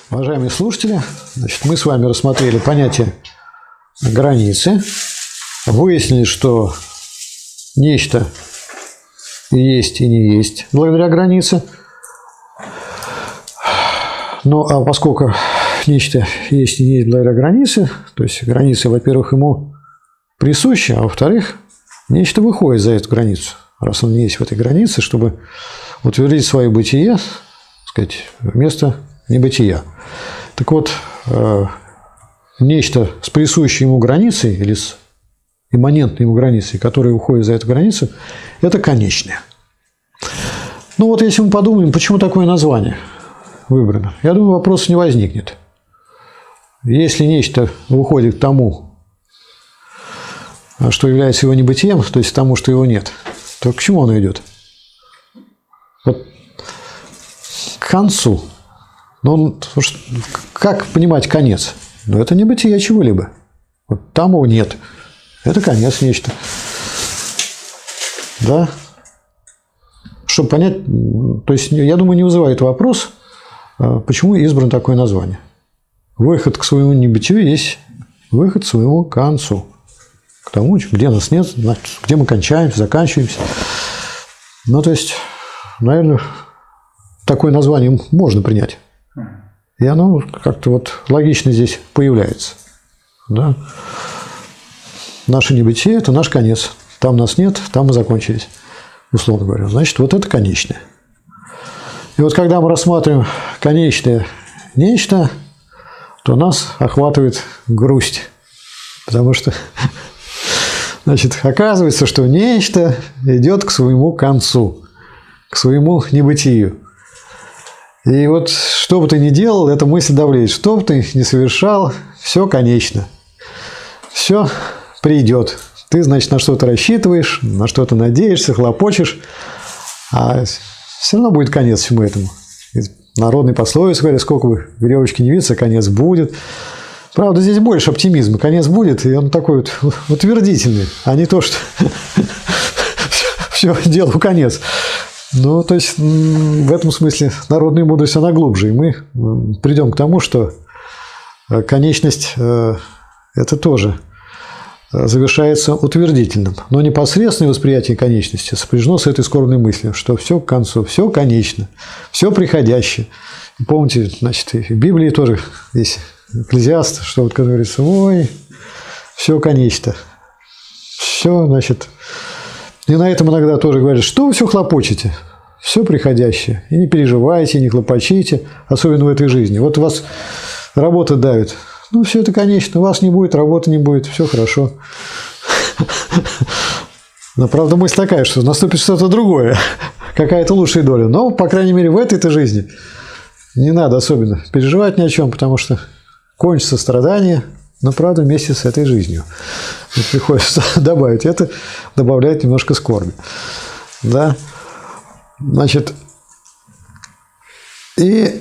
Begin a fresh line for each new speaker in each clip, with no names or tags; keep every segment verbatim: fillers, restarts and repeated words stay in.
Уважаемые слушатели, значит, мы с вами рассмотрели понятие границы, выяснили, что нечто и есть, и не есть благодаря границе. Ну, а поскольку нечто есть и не есть благодаря границе, то есть граница, во-первых, ему присуща, а во-вторых, нечто выходит за эту границу, раз он не есть в этой границе, чтобы утвердить свое бытие, так сказать, вместо небытия. Так вот, нечто с присущей ему границей или с имманентной ему границей, которая уходит за эту границу, это конечное. Ну вот, если мы подумаем, почему такое название выбрано, я думаю, вопроса не возникнет. Если нечто выходит к тому, что является его небытием, то есть к тому, что его нет, то к чему оно идет? Вот к концу. Но как понимать конец? Ну, это небытие чего-либо. Вот там его нет. Это конец нечто. Да? Чтобы понять, то есть, я думаю, не вызывает вопрос, почему избрано такое название. Выход к своему небытию есть выход к своему концу. К тому, где нас нет, где мы кончаемся, заканчиваемся. Ну, то есть, наверное, такое название можно принять. И оно как-то вот логично здесь появляется. Да? Наше небытие – это наш конец. Там нас нет, там мы закончились, условно говоря. Значит, вот это конечное. И вот когда мы рассматриваем конечное нечто, то нас охватывает грусть. Потому что, значит, оказывается, что нечто идет к своему концу, к своему небытию. И вот что бы ты ни делал, эта мысль давлеет. Что бы ты ни совершал, все конечно. Все придет. Ты, значит, на что-то рассчитываешь, на что-то надеешься, хлопочешь, а все равно будет конец всему этому. И народной пословице говорят, сколько бы веревочки не виться, конец будет. Правда, здесь больше оптимизма. Конец будет, и он такой вот утвердительный, а не то, что все, делу конец. Ну, то есть, в этом смысле народная мудрость, она глубже. И мы придем к тому, что конечность – это тоже завершается утвердительным. Но непосредственное восприятие конечности сопряжено с этой скорбной мыслью, что все к концу, все конечно, все приходящее. И помните, значит, и в Библии тоже есть Экклезиаст, что вот когда говорится, ой, все конечно, все, значит... И на этом иногда тоже говорят, что вы все хлопочете, все приходящее. И не переживайте, не хлопочите, особенно в этой жизни. Вот вас работа давит. Ну, все это конечно, вас не будет, работы не будет, все хорошо. Но, правда, мысль такая, что наступит что-то другое, какая-то лучшая доля. Но, по крайней мере, в этой-то жизни не надо особенно переживать ни о чем, потому что кончится страдание. Но, правда, вместе с этой жизнью. И приходится добавить. Это добавляет немножко скорби. Да? Значит, и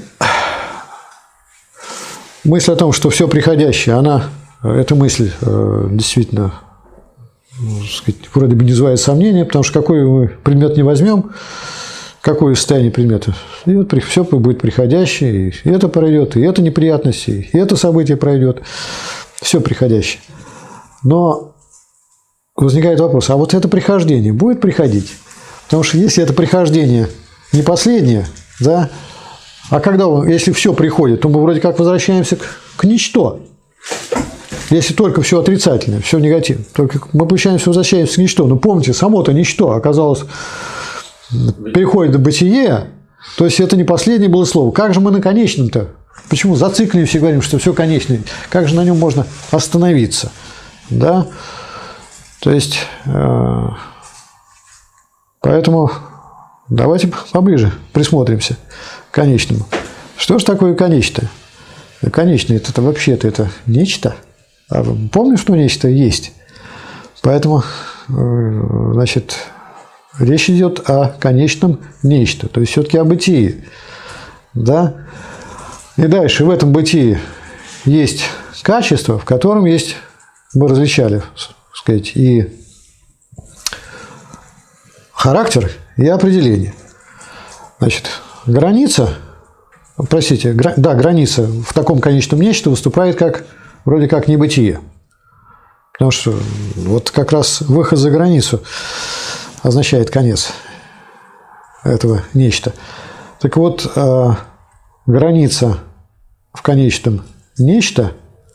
мысль о том, что все приходящее, она, эта мысль действительно, так сказать, вроде бы не вызывает сомнения, потому что какой мы предмет не возьмем, какое состояние предмета, и вот все будет приходящее, и это пройдет, и это неприятность, и это событие пройдет. Все приходящее. Но возникает вопрос, а вот это прихождение будет приходить? Потому что если это прихождение не последнее, да, а когда, если все приходит, то мы вроде как возвращаемся к, к ничто. Если только все отрицательное, все негативное, только мы получаемся, возвращаемся к ничто. Но помните, само-то ничто оказалось, переходит в бытие, то есть это не последнее было слово. Как же мы на конечном-то? Почему зацикливаемся и говорим, что все конечное? Как же на нем можно остановиться? Да? То есть, э, поэтому давайте поближе присмотримся к конечному. Что же такое конечное? Конечное – это вообще-то это нечто. А помню, что нечто есть. Поэтому, э, значит, речь идет о конечном нечто. То есть, все-таки о бытии. Да? И дальше в этом бытии есть качество, в котором есть, мы различали, так сказать, и характер, и определение. Значит, граница простите, гра, да, граница в таком конечном нечто выступает как вроде как небытие. Потому что вот как раз выход за границу означает конец этого нечто. Так вот, э, граница в конечном нечто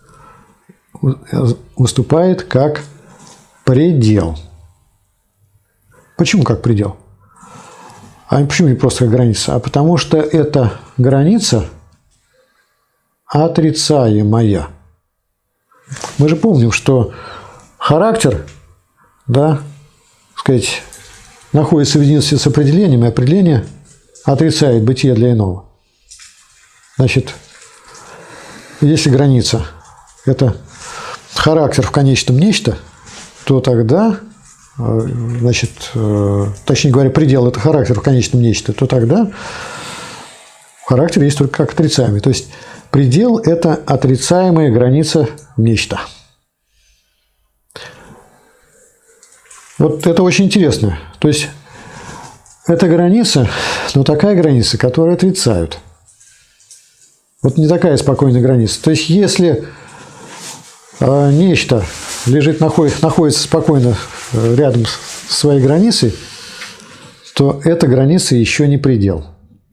выступает как предел. Почему как предел? А почему не просто как граница? А потому что эта граница отрицаемая. Мы же помним, что характер, да, сказать, находится в единстве с определением, и определение отрицает бытие для иного. Значит, если граница – это характер в конечном нечто, то тогда, значит, точнее говоря, предел – это характер в конечном нечто, то тогда характер есть только как отрицаемый. То есть предел – это отрицаемая граница нечто. Вот это очень интересно. То есть это граница, но такая граница, которую отрицают. Вот не такая спокойная граница. То есть если э, нечто лежит, находит, находится спокойно рядом с своей границей, то эта граница еще не предел.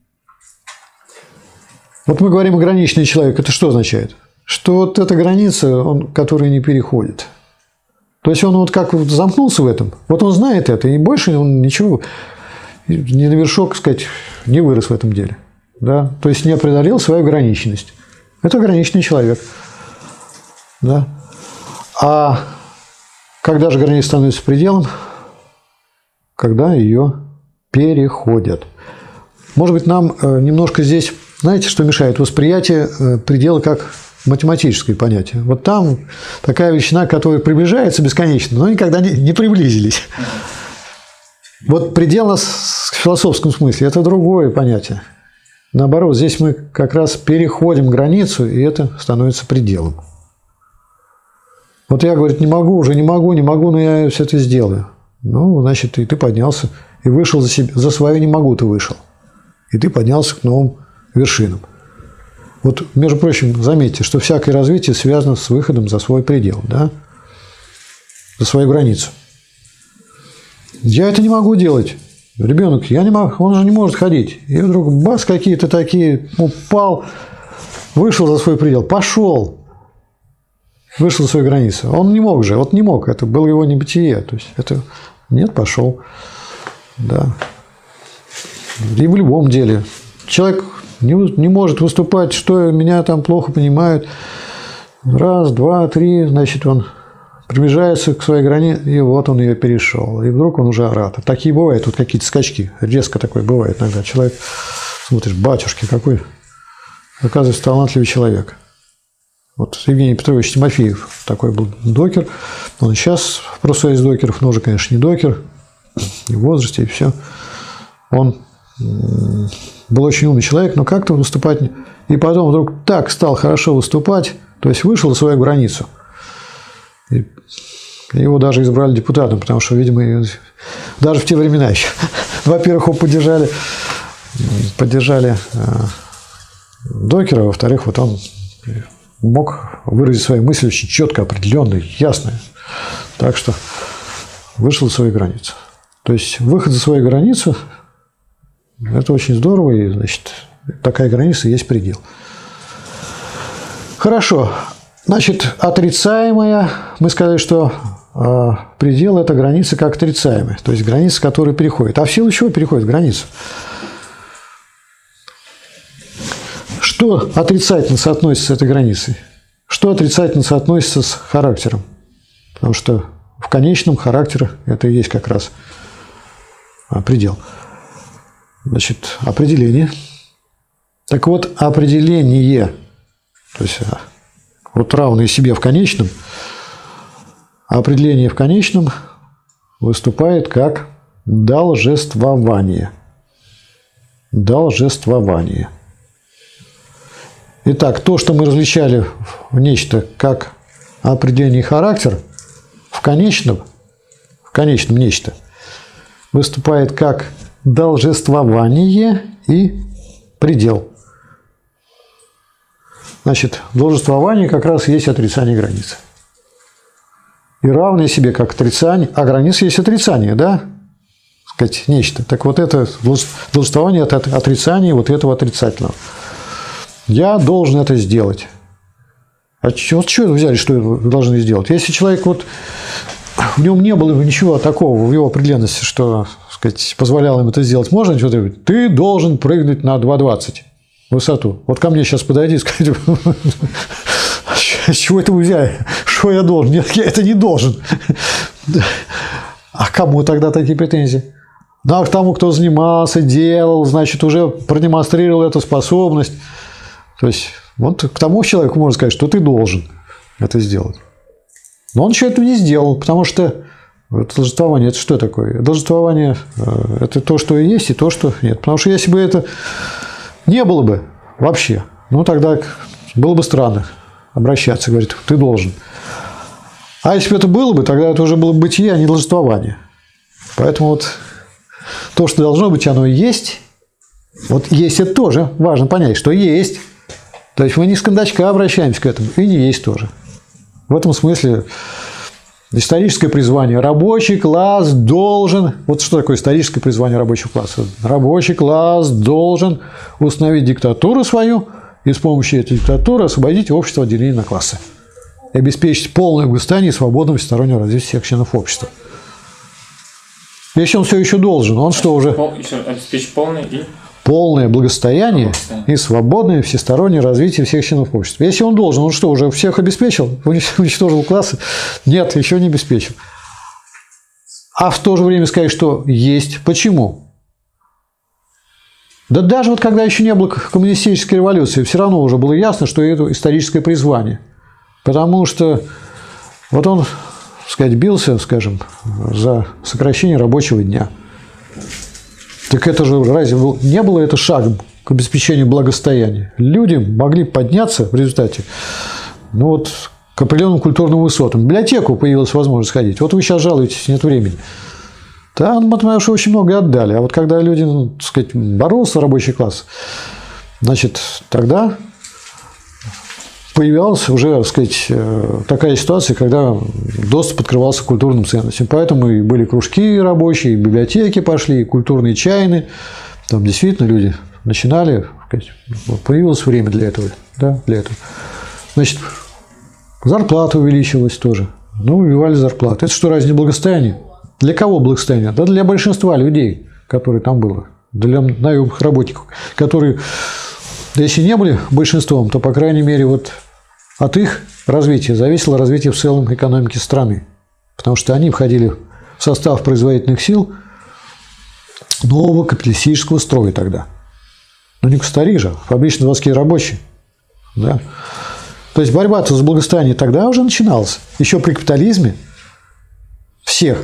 Вот мы говорим ограниченный человек. Это что означает? Что вот эта граница, он, которая не переходит. То есть он вот как замкнулся в этом, вот он знает это, и больше он ничего, ни на вершок, сказать, не вырос в этом деле. Да? То есть не преодолел свою ограниченность. Это ограниченный человек. Да? А когда же граница становится пределом? Когда ее переходят. Может быть, нам немножко здесь, знаете, что мешает? Восприятие предела как математическое понятие. Вот там такая величина, которая приближается бесконечно, но никогда не, не приблизились. Вот предел нас в философском смысле – это другое понятие. Наоборот, здесь мы как раз переходим границу, и это становится пределом. Вот я, говорит, не могу, уже не могу, не могу, но я все это сделаю. Ну, значит, и ты поднялся, и вышел за себя, за свое не могу ты вышел. И ты поднялся к новым вершинам. Вот, между прочим, заметьте, что всякое развитие связано с выходом за свой предел, да? За свою границу. Я это не могу делать. Ребенок, я не могу, он же не может ходить. И вдруг бац, какие-то такие, упал, вышел за свой предел, пошел, вышел за свою границу. Он не мог же, вот не мог, это было его небытие. То есть это нет, пошел. Да. И в любом деле. Человек не, не может выступать, что меня там плохо понимают. Раз, два, три, значит, он приближается к своей границе, и вот он ее перешел. И вдруг он уже оратор. Такие бывают, вот какие-то скачки. Резко такое бывает иногда. Человек, смотришь, батюшки, какой, оказывается, талантливый человек. Вот Евгений Петрович Тимофеев такой был докер. Он сейчас в профсоюзе докеров, но уже, конечно, не докер. И в возрасте, и все. Он был очень умный человек, но как-то выступать... И потом вдруг так стал хорошо выступать, то есть вышел за свою границу. И его даже избрали депутатом, потому что, видимо, даже в те времена еще. Во-первых, его поддержали, поддержали докера, во-вторых, вот он мог выразить свои мысли очень четко, определенно, ясно. Так что вышел за свою границу. То есть выход за свою границу – это очень здорово, и, значит, такая граница есть предел. Хорошо. Значит, отрицаемая, мы сказали, что э, предел – это граница как отрицаемая, то есть граница, которая переходит. А в силу чего переходит граница? Что отрицательно соотносится с этой границей? Что отрицательно соотносится с характером? Потому что в конечном характер это и есть как раз предел. Значит, определение. Так вот, определение, то есть вот равное себе в конечном, определение в конечном выступает как должествование. Должествование. Итак, то, что мы различали в нечто как определение и характер, в конечном, в конечном нечто выступает как должествование и предел. Значит, должествование как раз есть отрицание границы. И равное себе как отрицание, а граница есть отрицание, да? Сказать, нечто. Так вот это должествование от отрицания вот этого отрицательного. Я должен это сделать. А вот что вы взяли, что вы должны сделать? Если человек, вот в нем не было ничего такого в его определенности, что, сказать, позволяло им это сделать, можно ничего требовать? Ты должен прыгнуть на два двадцать высоту. Вот ко мне сейчас подойди и скажи, с чего это вы взяли? Что я должен? Нет, я это не должен. А кому тогда такие претензии? Ну, а к тому, кто занимался, делал, значит, уже продемонстрировал эту способность. То есть, вот к тому человеку можно сказать, что ты должен это сделать. Но он еще этого не сделал, потому что должествование – это что такое? Должествование – это то, что есть, и то, что нет. Потому что если бы это не было бы вообще, ну, тогда было бы странно обращаться, говорит, ты должен. А если бы это было бы, тогда это уже было бы бытие, а не должествование. Поэтому вот то, что должно быть, оно и есть. Вот есть это тоже важно понять, что есть. То есть мы не с кондачка обращаемся к этому, и не есть тоже. В этом смысле историческое призвание. Рабочий класс должен... Вот что такое историческое призвание рабочего класса? Рабочий класс должен установить диктатуру свою и с помощью этой диктатуры освободить общество от деления на классы. И обеспечить полное благосостояние и свободное всестороннее развитие всех членов общества. Если он все еще должен, он что уже...
Обеспечить полное и...
Полное благосостояние, благосостояние и свободное всестороннее развитие всех членов общества. Если он должен, он что, уже всех обеспечил? Уничтожил классы? Нет, еще не обеспечил. А в то же время сказать, что есть. Почему? Да даже вот когда еще не было коммунистической революции, все равно уже было ясно, что это историческое призвание. Потому что вот он, так сказать, бился, скажем, за сокращение рабочего дня. Так это же разве не было это шагом к обеспечению благосостояния? Люди могли подняться в результате, ну вот, к определенным культурным высотам. В библиотеку появилась возможность ходить. Вот вы сейчас жалуетесь, нет времени. Да, ну, потому что очень многое отдали. А вот когда люди, ну, так сказать, боролся рабочий класс, значит, тогда появилась уже, так сказать, такая ситуация, когда доступ открывался к культурным ценностям. Поэтому и были кружки рабочие, и библиотеки пошли, и культурные чайны. Там действительно люди начинали, так сказать, появилось время для этого. Да, для этого. Значит, зарплата увеличилась тоже. Ну, убивали зарплату. Это что, разве не благосостояние? Для кого благосостояние? Да для большинства людей, которые там было. Для наемных работников, которые, если не были большинством, то, по крайней мере, вот от их развития зависело развитие в целом экономики страны. Потому что они входили в состав производительных сил нового капиталистического строя тогда. Ну, не кустари же, фабрично-заводские рабочие. Да? То есть борьба-то за благосостояние тогда уже начиналась. Еще при капитализме всех.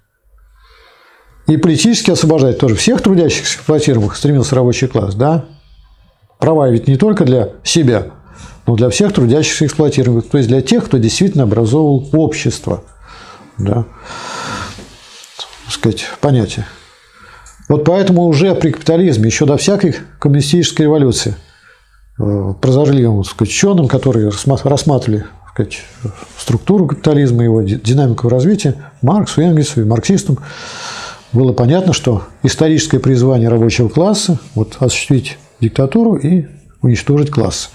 И политически освобождать тоже всех трудящихся, эксплуатируемых стремился рабочий класс. Да? Права ведь не только для себя, но для всех трудящихся, эксплуатируемых. То есть для тех, кто действительно образовывал общество. Да? Так сказать, понятие. Вот поэтому уже при капитализме, еще до всякой коммунистической революции, прозорливым, так сказать, ученым, которые рассматривали, так сказать, структуру капитализма, его динамику развития, Марксу, Энгельсу и марксистам, было понятно, что историческое призвание рабочего класса – вот, осуществить диктатуру и уничтожить класс.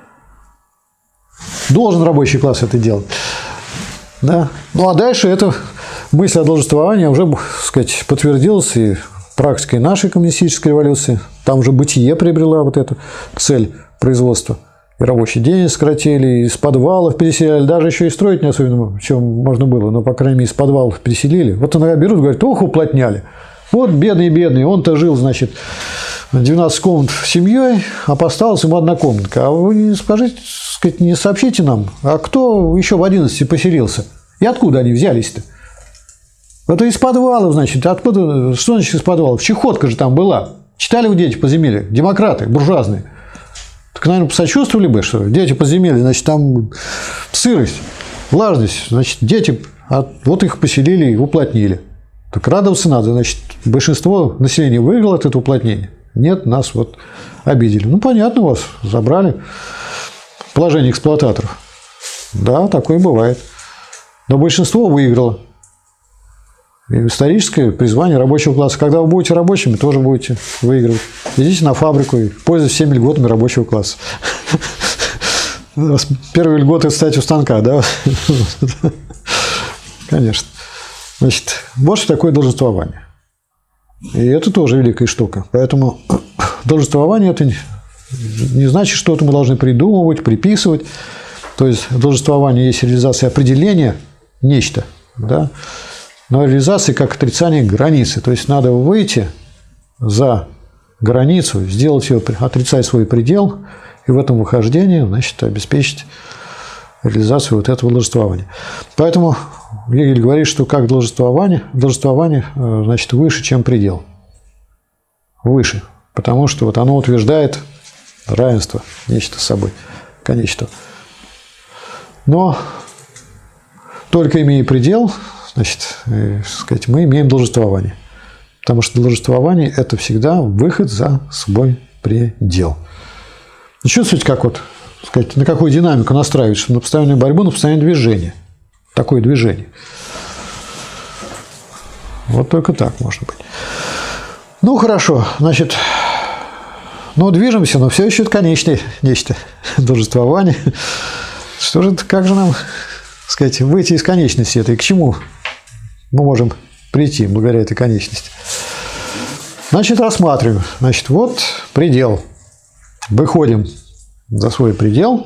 Должен рабочий класс это делать. Да? Ну, а дальше эта мысль о должествовании уже, так сказать, подтвердилась и практикой нашей коммунистической революции. Там уже бытие приобрела вот эту цель производства. И рабочий день сократили, из подвалов переселяли. Даже еще и строить не особенно, чем можно было. Но, по крайней мере, из подвалов переселили. Вот иногда берут и говорят, ох, уплотняли. Вот бедный-бедный, он-то жил, значит, двенадцать комнат с семьей, а осталась ему одна комнатка. А вы не скажите, сказать, не сообщите нам, а кто еще в одиннадцати поселился? И откуда они взялись-то? Это из подвалов, значит. Откуда? Что значит из подвалов? Чехотка же там была. Читали вы «Дети подземелья»? Демократы, буржуазные. Так, наверное, посочувствовали бы, что дети подземелья, значит, там сырость, влажность, значит, дети, а вот их поселили и уплотнили. Так радоваться надо, значит, большинство населения выиграло от этого уплотнения. Нет, нас вот обидели. Ну, понятно, вас забрали. положение эксплуататоров. Да, такое бывает. Но большинство выиграло. И историческое призвание рабочего класса. Когда вы будете рабочими, тоже будете выигрывать. Идите на фабрику и пользуйтесь всеми льготами рабочего класса. Первые льготы, кстати, у станка, да? Конечно. Значит, вот что такое долженствование. И это тоже великая штука. Поэтому долженствование – это не значит, что это мы должны придумывать, приписывать. То есть долженствование есть реализация определения нечто, да? Но реализация как отрицание границы. То есть надо выйти за границу, сделать ее, отрицать свой предел, и в этом выхождении, значит, обеспечить реализацию вот этого долженствования. Поэтому Гегель говорит, что как долженствование, долженствование, значит, выше, чем предел. Выше. Потому что вот оно утверждает равенство нечто с собой, конечно. Но только имея предел, значит, сказать, мы имеем долженствование. Потому что долженствование – это всегда выход за свой предел. Чувствуете, как вот, сказать, на какую динамику настраивать, что на постоянную борьбу, на постоянное движение. Такое движение. Вот только так может быть. Ну, хорошо, значит, ну, движемся, но все еще это конечное нечто. Долженствование. Что же, как же нам, сказать, выйти из конечности этой? К чему мы можем прийти благодаря этой конечности? Значит, рассматриваем. Значит, вот предел. Выходим за свой предел,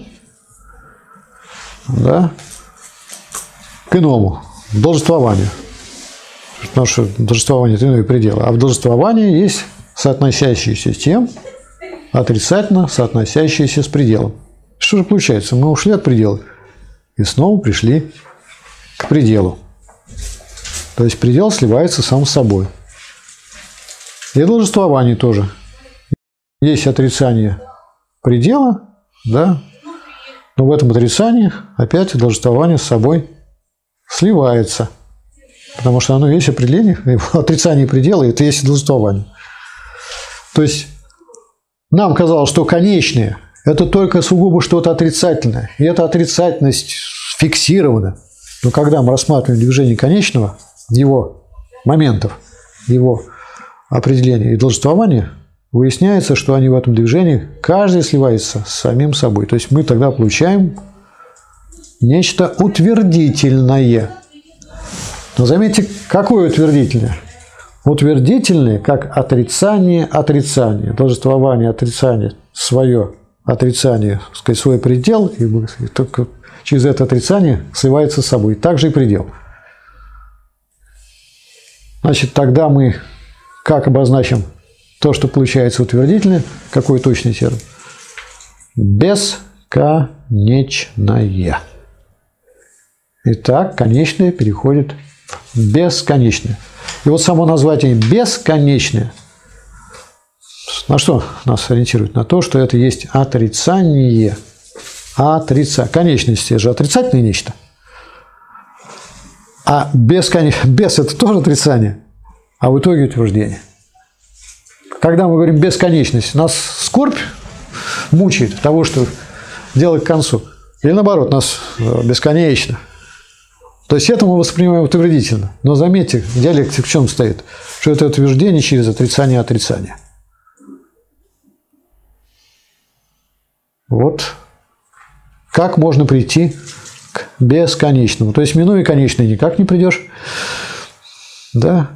да, к иному, долженствованию. Потому что долженствование – это иной предел. А в долженствовании есть соотносящиеся с тем, отрицательно соотносящиеся с пределом. Что же получается? Мы ушли от предела и снова пришли к пределу. То есть предел сливается сам с собой. И долженствование тоже. Есть отрицание предела, да, но в этом отрицании опять долженствование с собой сливается. Потому что оно есть определение, отрицание предела – это есть долженствование. То есть нам казалось, что конечное – это только сугубо что-то отрицательное. И эта отрицательность фиксирована. Но когда мы рассматриваем движение конечного, его моментов, его определения и долженствования, выясняется, что они в этом движении, каждый сливается с самим собой. То есть мы тогда получаем нечто утвердительное. Но заметьте, какое утвердительное? Утвердительное, как отрицание отрицания. Долженствование отрицания, свое отрицание, так сказать, свой предел, и только через это отрицание сливается с собой. Также и предел. Значит, тогда мы как обозначим то, что получается утвердительное? Какой точный термин? Бесконечное. Итак, конечное переходит в бесконечное. И вот само название бесконечное на что нас ориентирует? На то, что это есть отрицание. Отрица... Конечности же отрицательное нечто. А бескон... без – это тоже отрицание, а в итоге утверждение. Когда мы говорим бесконечность, нас скорбь мучает того, что дело к концу. Или наоборот, нас бесконечно. То есть это мы воспринимаем утвердительно. Но заметьте, диалектика в чем стоит? Что это утверждение через отрицание отрицания. Вот как можно прийти к бесконечному. То есть минуя конечное никак не придешь. Да.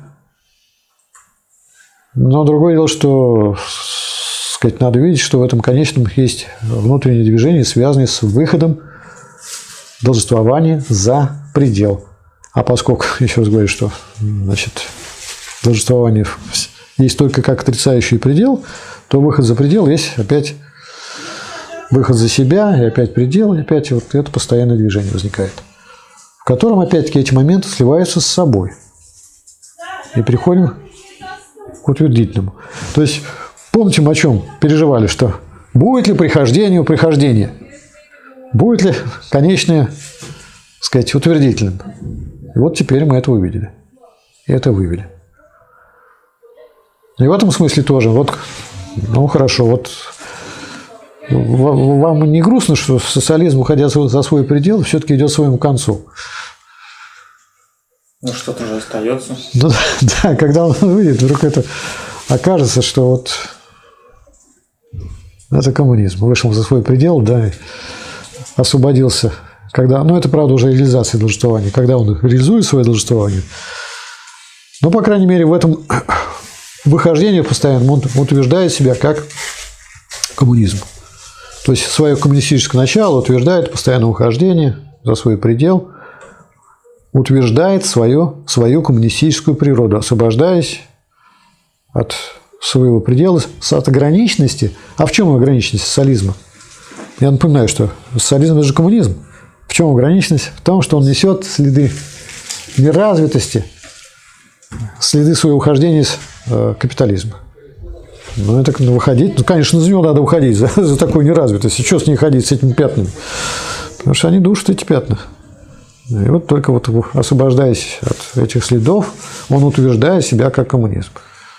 Но другое дело, что, сказать, надо видеть, что в этом конечном есть внутреннее движение, связанное с выходом долженствования за предел. А поскольку, еще раз говорю, что, значит, долженствование есть только как отрицающий предел, то выход за предел есть опять выход за себя, и опять предел, и опять вот это постоянное движение возникает, в котором опять-таки эти моменты сливаются с собой. И приходим к утвердительному. То есть, помните, мы о чем переживали, что будет ли прихождение у прихождения? Будет ли конечное, так сказать, утвердительным? И вот теперь мы это увидели. И это вывели. И в этом смысле тоже, вот, ну хорошо, вот Вам не грустно, что социализм, уходя за свой предел, все-таки идет к своему концу?
Ну, что-то же остается.
Ну, да, когда он выйдет, вдруг это окажется, что вот это коммунизм. Вышел за свой предел, да, и освободился. Когда, ну, это, правда, уже реализация должествования. Когда он реализует свое должествование, ну, по крайней мере, в этом выхождении постоянно он утверждает себя как коммунизм. То есть свое коммунистическое начало утверждает постоянное ухождение за свой предел, утверждает свое, свою коммунистическую природу, освобождаясь от своего предела, от ограниченности. А в чем ограниченность социализма? Я напоминаю, что социализм – это же коммунизм. В чем ограниченность? В том, что он несет следы неразвитости, следы своего ухождения из э, капитализма. Ну, это ну, выходить. Ну, конечно, за него надо уходить, за, за такую неразвитость. И что с ней ходить, с этими пятнами? Потому что они душат эти пятна. И вот только вот освобождаясь от этих следов, он утверждает себя как коммунизм.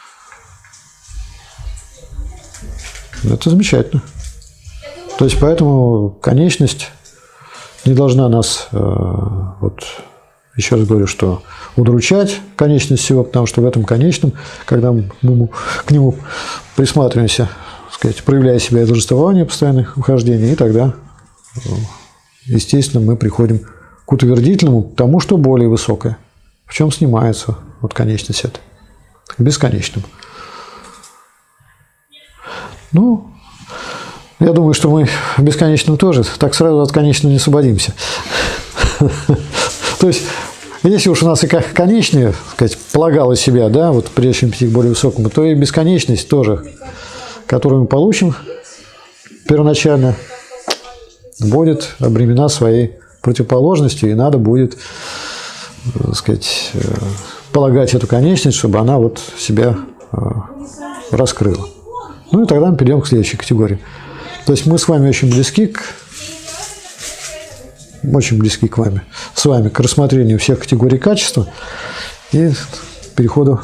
Это замечательно. То есть, поэтому конечность не должна нас, э, вот, еще раз говорю, что удручать конечность всего, потому что в этом конечном, когда мы к нему присматриваемся, так сказать, проявляя себя и должествование, постоянных ухождений, и тогда, естественно, мы приходим к утвердительному, к тому, что более высокое, в чем снимается вот конечность эта, к бесконечному. Ну, я думаю, что мы в бесконечном тоже так сразу от конечного не освободимся. То есть, если уж у нас и как конечное, так сказать, полагало себя, да, вот прежде чем перейти к более высокому, то и бесконечность тоже, которую мы получим первоначально, будет обременена своей противоположностью, и надо будет, так сказать, полагать эту конечность, чтобы она вот себя раскрыла. Ну и тогда мы перейдем к следующей категории. То есть мы с вами очень близки к очень близки к вами, с вами к рассмотрению всех категорий качества и переходу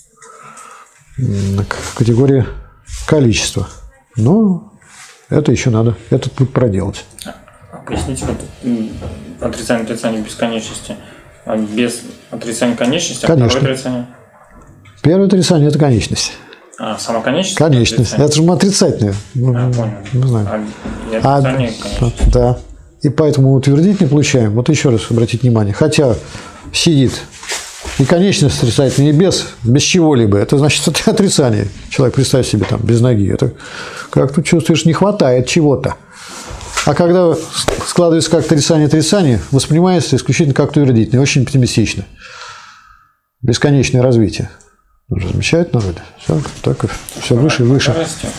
к категории количества. Но это еще надо, этот путь проделать.
Поясните, вот отрицание отрицания бесконечности, а без отрицания конечности, а второе отрицание?
Первое отрицание – это конечность.
А, сама конечность?
Конечность. Это, это же отрицательное.
А, понял. Не знаю. А, отрицание,
а, да. И поэтому утвердить не получаем. Вот еще раз обратите внимание. Хотя сидит и конечность отрицательная, и без, без чего-либо. Это значит, это отрицание. Человек, представь себе, там, без ноги. Это как тут чувствуешь, не хватает чего-то. А когда складывается как отрицание отрицание, воспринимается исключительно как утвердительное, очень оптимистично. Бесконечное развитие. Уже замечательно вроде. Все, так, все выше и выше.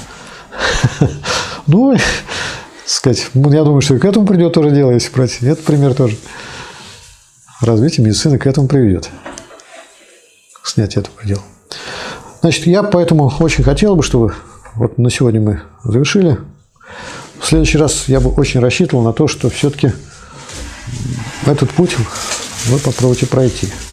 Ну, сказать, я думаю, что и к этому придет тоже дело, если брать. Этот пример тоже. Развитие медицины к этому приведет. Снятие этого предела. Значит, я поэтому очень хотел бы, чтобы вот на сегодня мы завершили. В следующий раз я бы очень рассчитывал на то, что все-таки этот путь вы попробуйте пройти.